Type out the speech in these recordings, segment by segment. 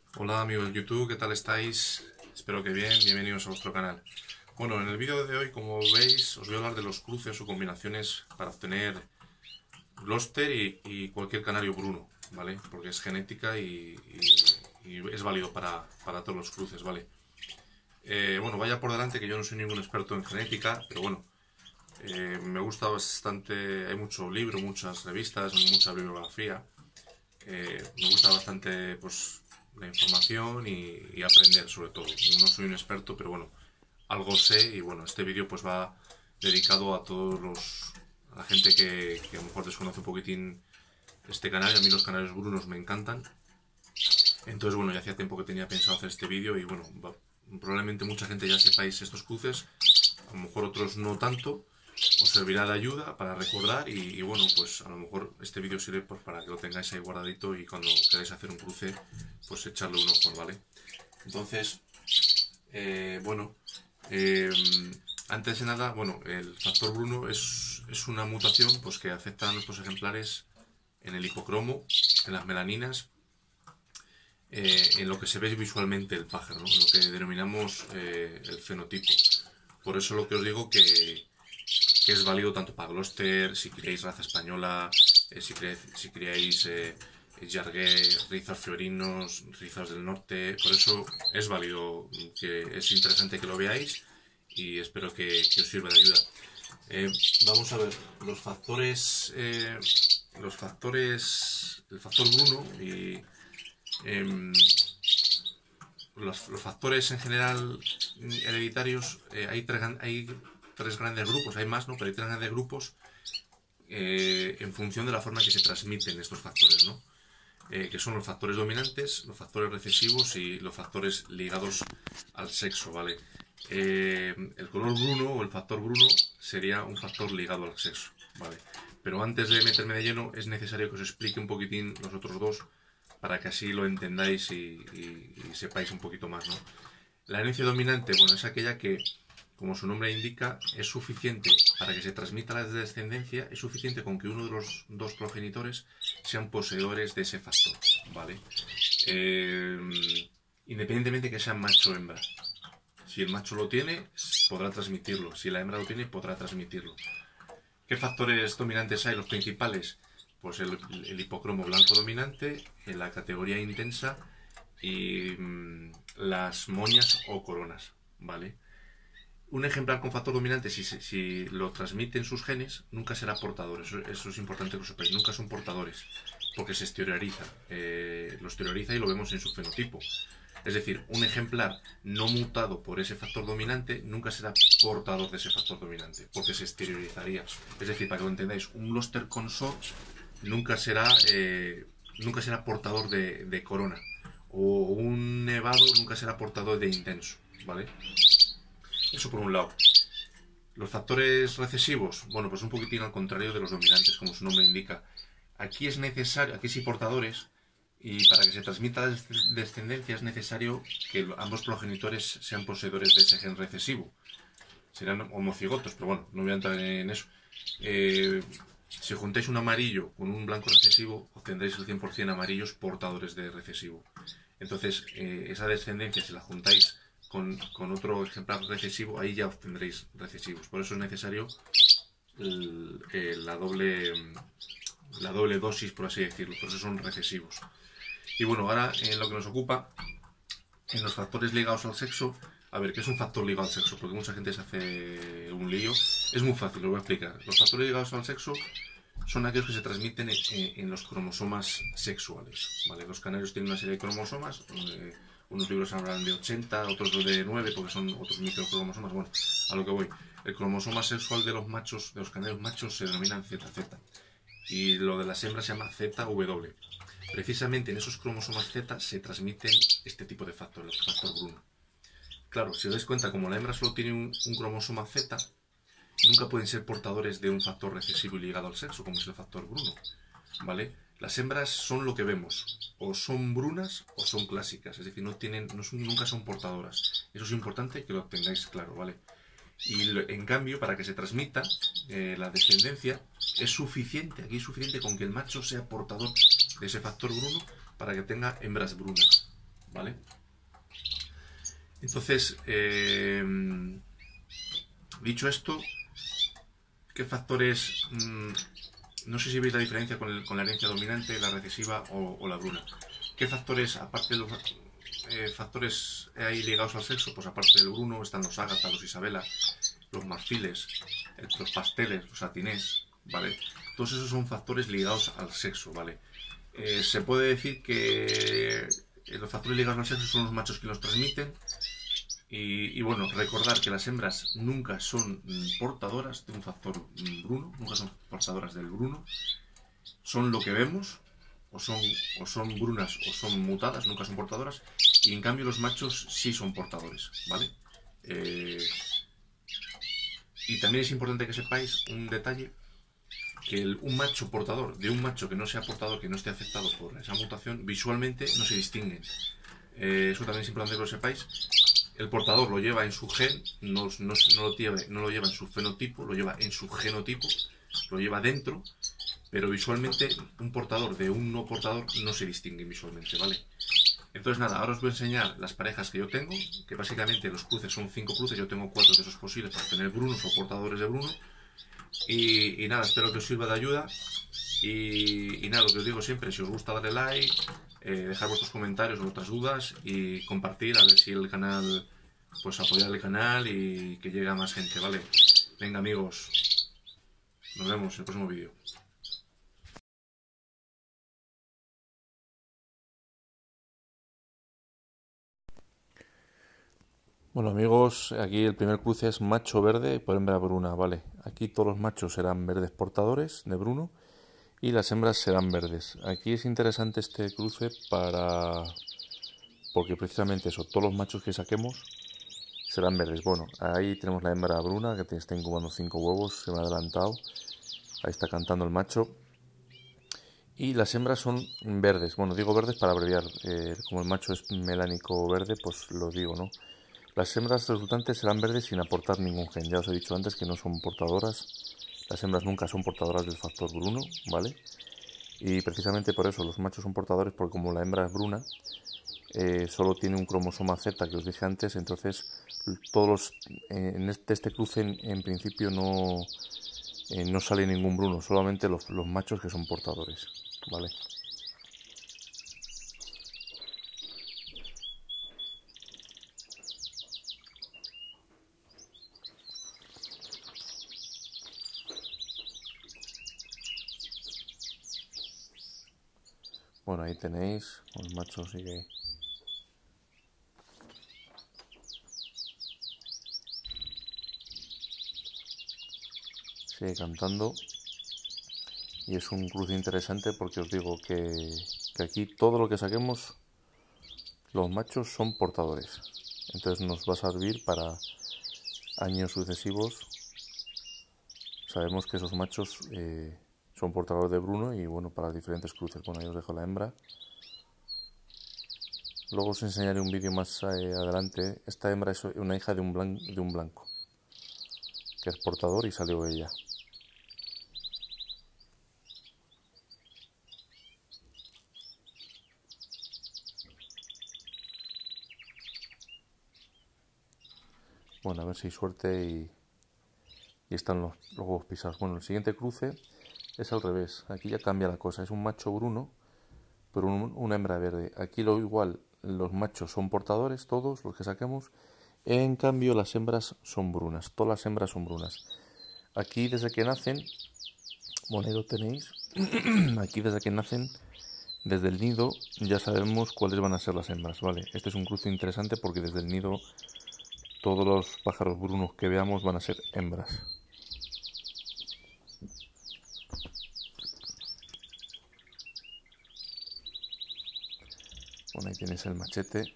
Hola amigos de YouTube, ¿qué tal estáis? Espero que bien, bienvenidos a vuestro canal. Bueno, en el vídeo de hoy, como veis, os voy a hablar de los cruces o combinaciones para obtener Gloucester y cualquier canario bruno, ¿vale? Porque es genética y es válido para todos los cruces, ¿vale? Bueno, vaya por delante que yo no soy ningún experto en genética, pero bueno, me gusta bastante, hay mucho libro, muchas revistas, mucha bibliografía. Me gusta bastante pues la información y aprender sobre todo. No soy un experto, pero bueno, algo sé y bueno, este vídeo pues va dedicado a a la gente que a lo mejor desconoce un poquitín este canal. Y a mí los canales brunos me encantan. Entonces bueno, ya hacía tiempo que tenía pensado hacer este vídeo y bueno, probablemente mucha gente ya sepáis estos cruces, a lo mejor otros no tanto. Os servirá de ayuda para recordar y bueno, pues a lo mejor este vídeo sirve pues, para que lo tengáis ahí guardadito y cuando queráis hacer un cruce, pues echarle un ojo, ¿vale? Entonces, bueno, eh, antes de nada, bueno, el factor Bruno es una mutación pues, que afecta a nuestros ejemplares en el hipocromo, en las melaninas, en lo que se ve visualmente el pájaro, ¿no? En lo que denominamos el fenotipo. Por eso lo que os digo que es válido tanto para Gloucester, si criáis raza española, si criáis Jarguer, rizos fiorinos, rizos del norte. Por eso es válido, que es interesante que lo veáis y espero que os sirva de ayuda. Eh, Vamos a ver el factor Bruno y em, los factores en general hereditarios, hay tres grandes grupos, hay más, ¿no? Pero hay tres grandes grupos en función de la forma en que se transmiten estos factores, ¿no? Que son los factores dominantes, los factores recesivos y los factores ligados al sexo, ¿vale? El color bruno o el factor bruno sería un factor ligado al sexo, ¿vale? Pero antes de meterme de lleno es necesario que os explique un poquitín los otros dos para que así lo entendáis y sepáis un poquito más, ¿no? La herencia dominante, bueno, es aquella que, como su nombre indica, es suficiente para que se transmita la descendencia, es suficiente con que uno de los dos progenitores sean poseedores de ese factor, ¿vale? Independientemente que sean macho o hembra. Si el macho lo tiene, podrá transmitirlo. Si la hembra lo tiene, podrá transmitirlo. ¿Qué factores dominantes hay? Los principales, pues el hipocromo blanco dominante, en la categoría intensa y las moñas o coronas, ¿vale? Un ejemplar con factor dominante, si lo transmiten sus genes, nunca será portador. Eso es importante que lo sepáis. Nunca son portadores, porque se exterioriza. Lo exterioriza y lo vemos en su fenotipo. Es decir, un ejemplar no mutado por ese factor dominante nunca será portador de ese factor dominante, porque se exteriorizaría. Es decir, para que lo entendáis, un Gloucester consort nunca nunca será portador de corona. O un nevado nunca será portador de intenso, ¿vale? Eso por un lado. Los factores recesivos, bueno, pues un poquitín al contrario de los dominantes, como su nombre indica. Aquí es necesario, aquí sí portadores, y para que se transmita la descendencia es necesario que ambos progenitores sean poseedores de ese gen recesivo. Serán homocigotos, pero bueno, no voy a entrar en eso. Si juntáis un amarillo con un blanco recesivo, obtendréis el 100% amarillos portadores de recesivo. Entonces, esa descendencia, si la juntáis con otro ejemplar recesivo, ahí ya obtendréis recesivos. Por eso es necesario la doble dosis, por así decirlo. Por eso son recesivos. Y bueno, ahora en lo que nos ocupa, en los factores ligados al sexo, a ver, ¿qué es un factor ligado al sexo? Porque mucha gente se hace un lío. Es muy fácil, lo voy a explicar. Los factores ligados al sexo son aquellos que se transmiten en los cromosomas sexuales, ¿vale? Los canarios tienen una serie de cromosomas, unos libros hablan de 80, otros de 9, porque son otros microcromosomas. Bueno, a lo que voy. El cromosoma sexual de los machos, de los canarios machos, se denominan ZZ. Y lo de las hembras se llama ZW. Precisamente en esos cromosomas Z se transmiten este tipo de factores, el factor Bruno. Claro, si os dais cuenta, como la hembra solo tiene un cromosoma Z, nunca pueden ser portadores de un factor recesivo y ligado al sexo, como es el factor Bruno, ¿vale? Las hembras son lo que vemos, o son brunas o son clásicas, es decir, nunca son portadoras. Eso es importante que lo tengáis claro, ¿vale? Y en cambio, para que se transmita la descendencia, es suficiente, aquí es suficiente con que el macho sea portador de ese factor Bruno para que tenga hembras brunas, ¿vale? Entonces, dicho esto, ¿qué factores? No sé si veis la diferencia con la herencia dominante, la recesiva o la bruna. ¿Qué factores, aparte de los factores ahí ligados al sexo? Pues aparte del bruno están los ágata, los isabela, los marfiles, los pasteles, los satinés, ¿vale? Todos esos son factores ligados al sexo, ¿vale? Se puede decir que los factores ligados al sexo son los machos que los transmiten. Y bueno, recordar que las hembras nunca son portadoras de un factor bruno, nunca son portadoras del bruno. Son lo que vemos, o son brunas o son mutadas, nunca son portadoras. Y en cambio los machos sí son portadores, ¿vale? Y también es importante que sepáis un detalle, que un macho portador de un macho que no sea portador, que no esté afectado por esa mutación, visualmente no se distinguen. Eso también es importante que lo sepáis. El portador lo lleva en su gen, no lo lleva en su fenotipo, lo lleva en su genotipo, lo lleva dentro, pero visualmente un portador de un no portador no se distingue visualmente, ¿vale? Entonces nada, ahora os voy a enseñar las parejas que yo tengo, que básicamente los cruces son 5 cruces, yo tengo 4 de esos posibles para tener brunos o portadores de bruno. Y nada, espero que os sirva de ayuda. Y nada, lo que os digo siempre, si os gusta darle like, dejar vuestros comentarios, vuestras dudas y compartir, a ver si el canal, pues apoyar el canal y que llegue a más gente, ¿vale? Venga amigos, nos vemos en el próximo vídeo. Bueno amigos, aquí el primer cruce es macho verde por hembra bruna, ¿vale? Aquí todos los machos serán verdes portadores de bruno y las hembras serán verdes. Aquí es interesante este cruce porque precisamente eso, todos los machos que saquemos serán verdes. Bueno, ahí tenemos la hembra bruna que está incubando 5 huevos, se me ha adelantado. Ahí está cantando el macho. Y las hembras son verdes. Bueno, digo verdes para abreviar. Como el macho es melánico verde, pues lo digo, ¿no? Las hembras resultantes serán verdes sin aportar ningún gen. Ya os he dicho antes que no son portadoras. Las hembras nunca son portadoras del factor bruno, ¿vale? Y precisamente por eso los machos son portadores, porque como la hembra es bruna, solo tiene un cromosoma Z que os dije antes, entonces todos en este cruce en principio no sale ningún bruno, solamente los machos que son portadores, ¿vale? Bueno, ahí tenéis, el macho sigue cantando y es un cruce interesante porque os digo que aquí todo lo que saquemos los machos son portadores, entonces nos va a servir para años sucesivos. Sabemos que esos machos son portadores de bruno y bueno, para diferentes cruces. Bueno, ahí os dejo la hembra. Luego os enseñaré un vídeo más adelante. Esta hembra es una hija de un blanco que es portador y salió ella. Bueno, a ver si hay suerte y están los huevos pisados. Bueno, el siguiente cruce es al revés. Aquí ya cambia la cosa. Es un macho bruno, pero una hembra verde. Aquí lo igual, los machos son portadores, todos los que saquemos. En cambio, las hembras son brunas. Todas las hembras son brunas. Aquí desde que nacen, bueno, ahí lo tenéis. Aquí desde que nacen, desde el nido, ya sabemos cuáles van a ser las hembras, ¿vale? Este es un cruce interesante porque desde el nido todos los pájaros brunos que veamos van a ser hembras. Bueno, ahí tienes el machete.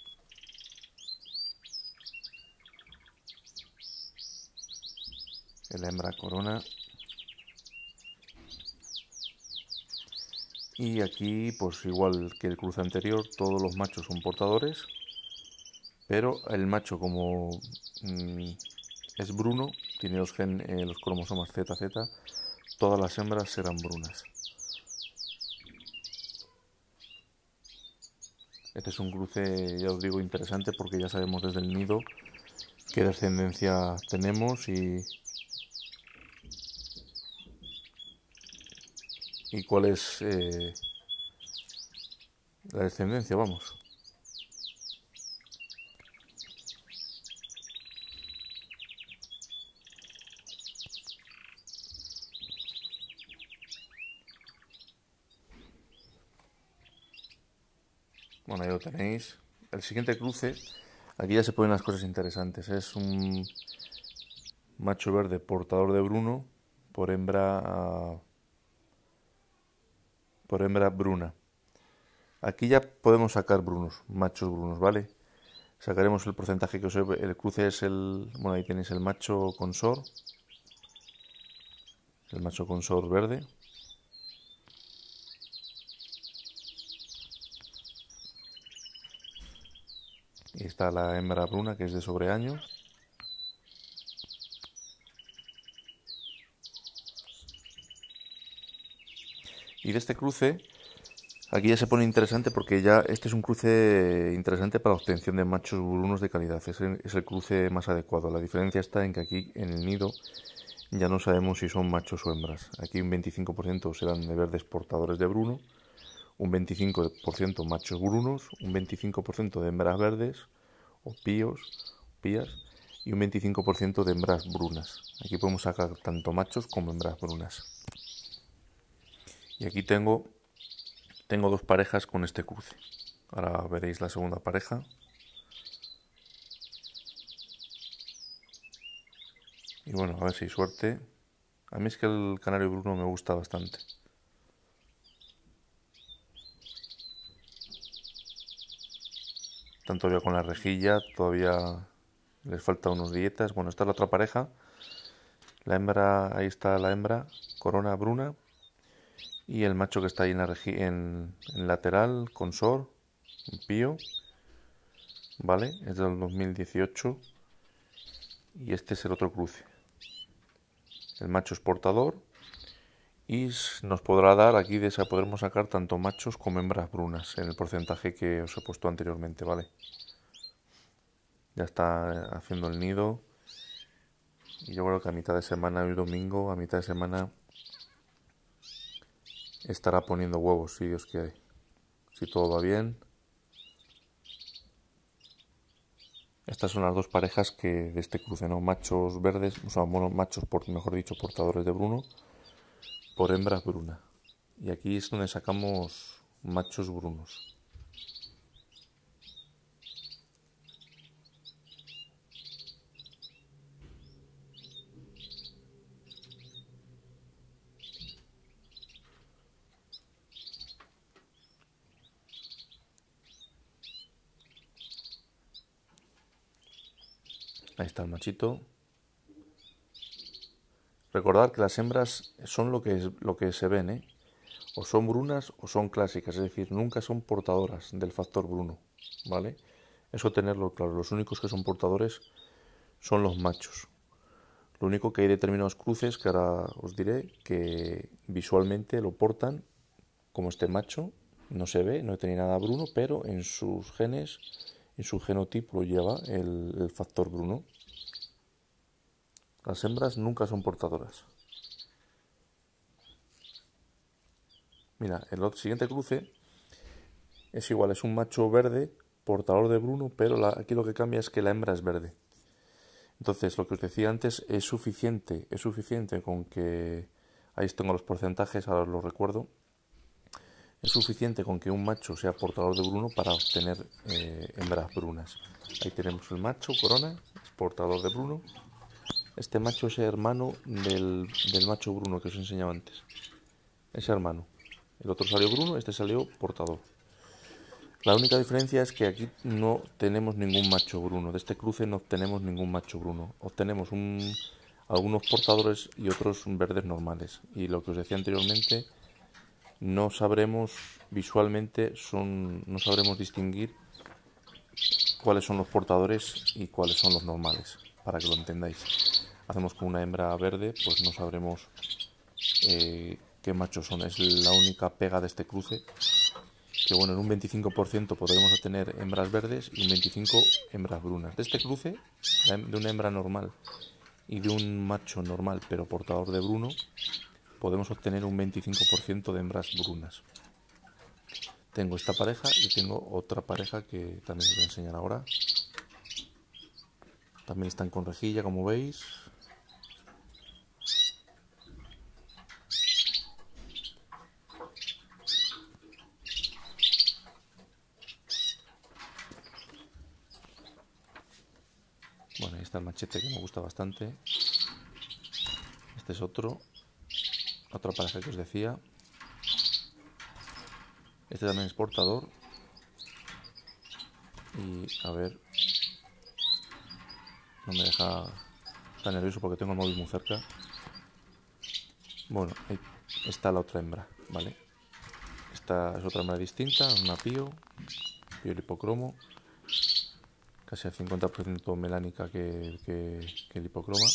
La hembra corona. Y aquí, pues igual que el cruce anterior, todos los machos son portadores. Pero el macho, como es bruno, tiene los cromosomas ZZ, todas las hembras serán brunas. Este es un cruce, ya os digo, interesante porque ya sabemos desde el nido qué descendencia tenemos y cuál es la descendencia, vamos. Bueno, ahí lo tenéis. El siguiente cruce, aquí ya se ponen las cosas interesantes. Es un macho verde portador de bruno por hembra bruna. Aquí ya podemos sacar brunos, machos brunos, ¿vale? Sacaremos el porcentaje que os he... El cruce es el... Bueno, ahí tenéis el macho consor. El macho consor verde. Y está la hembra bruna, que es de sobreaño. Y de este cruce, aquí ya se pone interesante porque ya este es un cruce interesante para la obtención de machos brunos de calidad. Es el cruce más adecuado. La diferencia está en que aquí en el nido ya no sabemos si son machos o hembras. Aquí un 25% serán de verdes portadores de bruno, un 25% machos brunos, un 25% de hembras verdes o pías, y un 25% de hembras brunas. Aquí podemos sacar tanto machos como hembras brunas. Y aquí tengo dos parejas con este cruce. Ahora veréis la segunda pareja. Y bueno, a ver si hay suerte. A mí es que el canario bruno me gusta bastante. Están todavía con la rejilla, todavía les falta unos dietas. Bueno, esta es la otra pareja. La hembra, ahí está la hembra, corona bruna. Y el macho que está ahí en lateral, consor, pío. ¿Vale? Es del 2018. Y este es el otro cruce. El macho es portador. Y nos podrá dar, aquí podremos sacar tanto machos como hembras brunas en el porcentaje que os he puesto anteriormente, ¿vale? Ya está haciendo el nido. Y yo creo que a mitad de semana, hoy domingo, a mitad de semana estará poniendo huevos, si Dios quiere. Si todo va bien. Estas son las dos parejas que de este cruce, ¿no? Machos verdes, o sea, machos, mejor dicho, portadores de bruno, por hembras bruna. Y aquí es donde sacamos machos brunos. Ahí está el machito. Recordad que las hembras son lo que se ven, ¿eh? O son brunas o son clásicas, es decir, nunca son portadoras del factor bruno, ¿vale? Eso tenerlo claro. Los únicos que son portadores son los machos. Lo único que hay determinados cruces que ahora os diré que visualmente lo portan, como este macho, no se ve, no tiene nada bruno, pero en sus genes, en su genotipo lo lleva el factor bruno. Las hembras nunca son portadoras. Mira, el siguiente cruce es igual, es un macho verde, portador de bruno, pero aquí lo que cambia es que la hembra es verde. Entonces, lo que os decía antes, es suficiente con que, ahí tengo los porcentajes, ahora os lo recuerdo, es suficiente con que un macho sea portador de bruno para obtener hembras brunas. Ahí tenemos el macho, corona, es portador de bruno. Este macho es hermano del macho bruno que os enseñaba antes. Es hermano. El otro salió bruno, este salió portador. La única diferencia es que aquí no tenemos ningún macho bruno. De este cruce no obtenemos ningún macho bruno. Obtenemos algunos portadores y otros verdes normales. Y lo que os decía anteriormente, no sabremos visualmente, no sabremos distinguir cuáles son los portadores y cuáles son los normales, para que lo entendáis. Hacemos con una hembra verde, pues no sabremos qué machos son. Es la única pega de este cruce. que bueno, en un 25% podremos obtener hembras verdes y un 25% hembras brunas. De este cruce, de una hembra normal y de un macho normal pero portador de bruno, podemos obtener un 25% de hembras brunas. Tengo esta pareja y tengo otra pareja que también os voy a enseñar ahora. También están con rejilla, como veis. Bueno, ahí está el machete, que me gusta bastante. Este es otra pareja que os decía. Este también es portador. Y a ver, no me deja tan nervioso porque tengo el móvil muy cerca. Bueno, ahí está la otra hembra, ¿vale? Esta es otra hembra distinta, una pío hipocromo, casi al 50% melánica que el hipocroma.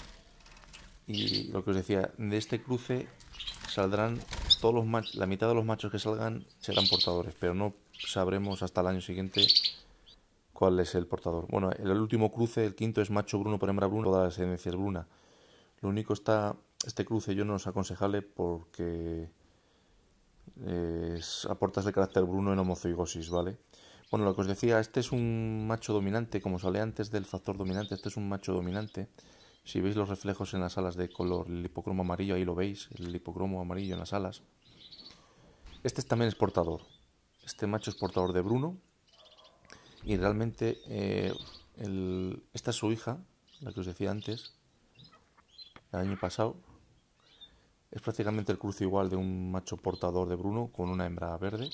Y lo que os decía, de este cruce saldrán todos los machos, la mitad de los machos que salgan serán portadores, pero no sabremos hasta el año siguiente cuál es el portador. Bueno, el último cruce, el quinto, es macho bruno por hembra bruna, toda la descendencia es bruna. Lo único este cruce yo no es aconsejable porque aportas el carácter bruno en homozigosis, ¿vale? Bueno, lo que os decía, este es un macho dominante, como os hablé antes del factor dominante, este es un macho dominante. Si veis los reflejos en las alas de color, el hipocromo amarillo, ahí lo veis, el hipocromo amarillo en las alas. Este también es portador. Este macho es portador de bruno. Y realmente esta es su hija, la que os decía antes, el año pasado. Es prácticamente el cruce igual de un macho portador de bruno con una hembra verde.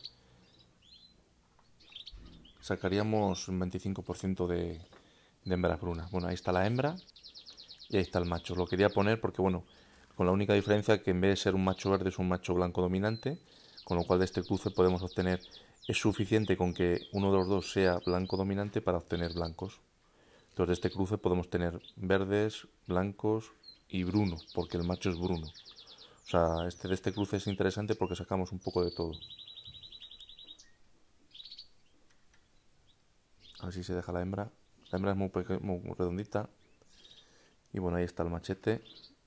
Sacaríamos un 25% de hembras brunas. Bueno, ahí está la hembra y ahí está el macho. Lo quería poner porque, bueno, con la única diferencia que en vez de ser un macho verde es un macho blanco dominante, con lo cual de este cruce podemos obtener, es suficiente con que uno de los dos sea blanco dominante para obtener blancos. Entonces de este cruce podemos tener verdes, blancos y bruno, porque el macho es bruno. O sea, de este cruce es interesante porque sacamos un poco de todo. Así se deja la hembra. La hembra es muy redondita. Y bueno, ahí está el machete.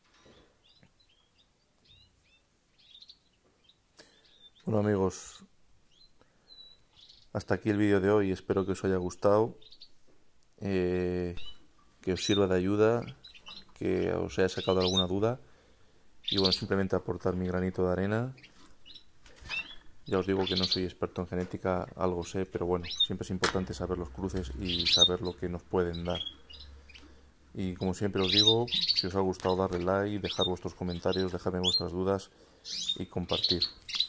Bueno, amigos, hasta aquí el vídeo de hoy. Espero que os haya gustado, que os sirva de ayuda, que os haya sacado alguna duda. Y bueno, simplemente aportar mi granito de arena. Ya os digo que no soy experto en genética, algo sé, pero bueno, siempre es importante saber los cruces y saber lo que nos pueden dar. Y como siempre os digo, si os ha gustado, darle like, dejar vuestros comentarios, dejarme vuestras dudas y compartir.